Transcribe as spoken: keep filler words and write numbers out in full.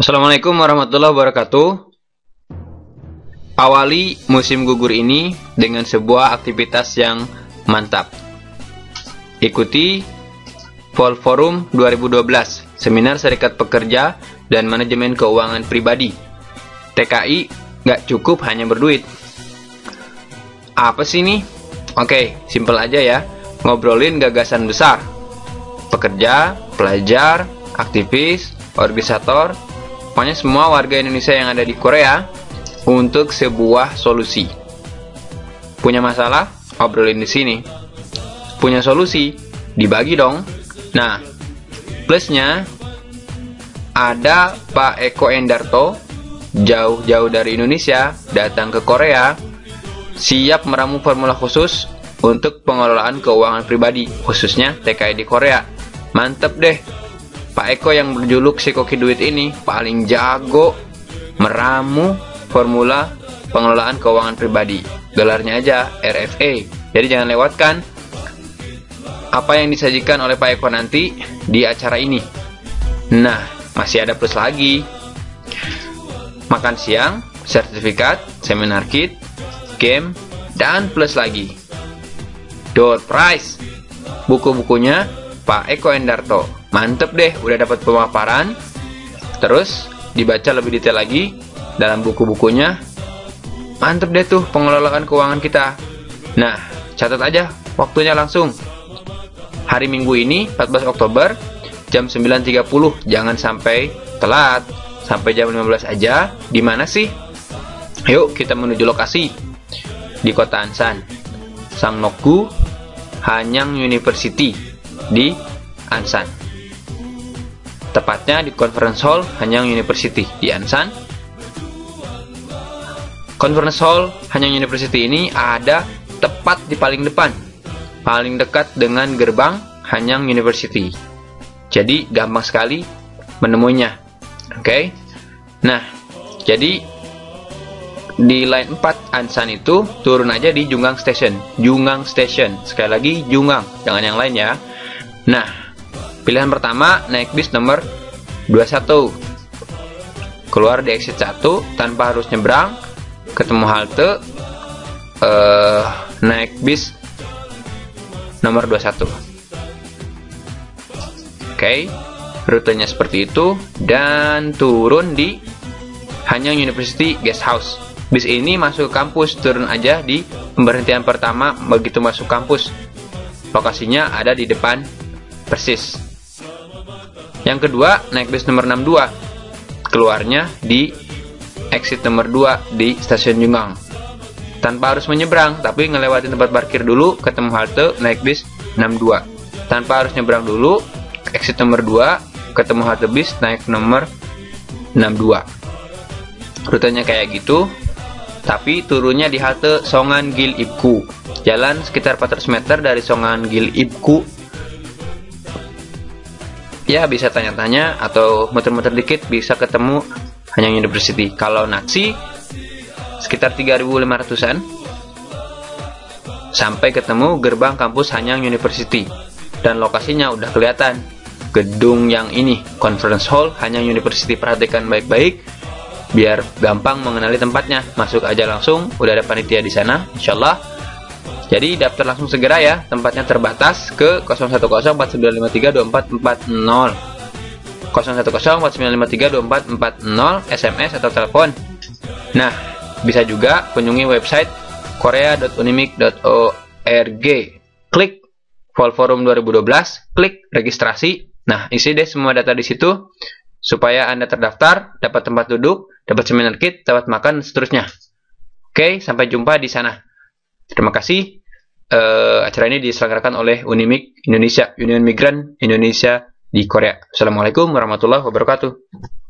Assalamualaikum warahmatullahi wabarakatuh. Awali musim gugur ini dengan sebuah aktivitas yang mantap. Ikuti Fall Forum dua ribu dua belas, Seminar Serikat Pekerja dan Manajemen Keuangan Pribadi. T K I nggak cukup hanya berduit. Apa sih ini? Oke, simpel aja ya. Ngobrolin gagasan besar. Pekerja, pelajar, aktivis, organisator, pokoknya semua warga Indonesia yang ada di Korea untuk sebuah solusi. Punya masalah? Obrolin di sini. Punya solusi? Dibagi dong. Nah, plusnya ada Pak Eko Endarto jauh-jauh dari Indonesia datang ke Korea, siap meramu formula khusus untuk pengelolaan keuangan pribadi, khususnya T K I di Korea. Mantep deh. Pak Eko yang berjuluk si koki duit ini paling jago meramu formula pengelolaan keuangan pribadi. Gelarnya aja R F A. Jadi jangan lewatkan apa yang disajikan oleh Pak Eko nanti di acara ini. Nah, masih ada plus lagi. Makan siang, sertifikat, seminar kit, game, dan plus lagi. Door prize. Buku-bukunya Pak Eko Endarto. Mantep deh, udah dapat pemaparan. Terus dibaca lebih detail lagi dalam buku-bukunya. Mantep deh tuh pengelolaan keuangan kita. Nah, catat aja waktunya langsung. Hari Minggu ini empat belas Oktober jam sembilan tiga puluh. Jangan sampai telat. Sampai jam lima belas aja. Di mana sih? Yuk kita menuju lokasi. Di Kota Ansan. Sangnok-gu Hanyang University di Ansan. Tepatnya di Conference Hall Hanyang University di Ansan. Conference Hall Hanyang University ini ada tepat di paling depan, paling dekat dengan gerbang Hanyang University. Jadi gampang sekali menemuinya. Oke. Okay? Nah, jadi di line empat Ansan itu turun aja di Jungang Station. Jungang Station. Sekali lagi Jungang, jangan yang lain ya. Nah, pilihan pertama naik bis nomor dua puluh satu. Keluar di exit satu tanpa harus nyebrang, ketemu halte, uh, naik bis nomor dua puluh satu. Oke, okay. Rutenya seperti itu dan turun di Hanyang University Guest House. Bis ini masuk ke kampus, turun aja di pemberhentian pertama begitu masuk kampus. Lokasinya ada di depan persis. Yang kedua, naik bis nomor enam puluh dua. Keluarnya di exit nomor dua di stasiun Jungang. Tanpa harus menyeberang, tapi ngelewatin tempat parkir dulu, ketemu halte, naik bis enam puluh dua. Tanpa harus nyebrang dulu, exit nomor dua, ketemu halte bis, naik nomor enam puluh dua. Rutenya kayak gitu, tapi turunnya di halte Songan Gil Ibku. Jalan sekitar empat ratus meter dari Songan Gil Ibku. Ya, bisa tanya-tanya atau muter-muter dikit bisa ketemu Hanyang University. Kalau naksi sekitar tiga ribu lima ratusan sampai ketemu gerbang kampus Hanyang University. Dan lokasinya udah kelihatan. Gedung yang ini, Conference Hall Hanyang University. Perhatikan baik-baik biar gampang mengenali tempatnya. Masuk aja langsung, udah ada panitia di sana insyaallah. Jadi daftar langsung segera ya, tempatnya terbatas ke nol satu nol empat sembilan lima tiga dua empat empat nol, nol satu nol empat sembilan lima tiga dua empat empat nol, S M S atau telepon. Nah, bisa juga kunjungi website korea dot unimik dot org. Klik Fall Forum dua ribu dua belas, klik registrasi. Nah, isi deh semua data di situ supaya Anda terdaftar, dapat tempat duduk, dapat seminar kit, dapat makan, dan seterusnya. Oke, sampai jumpa di sana. Terima kasih. Uh, acara ini diselenggarakan oleh Unimik Indonesia, Union Migran Indonesia di Korea. Assalamualaikum warahmatullahi wabarakatuh.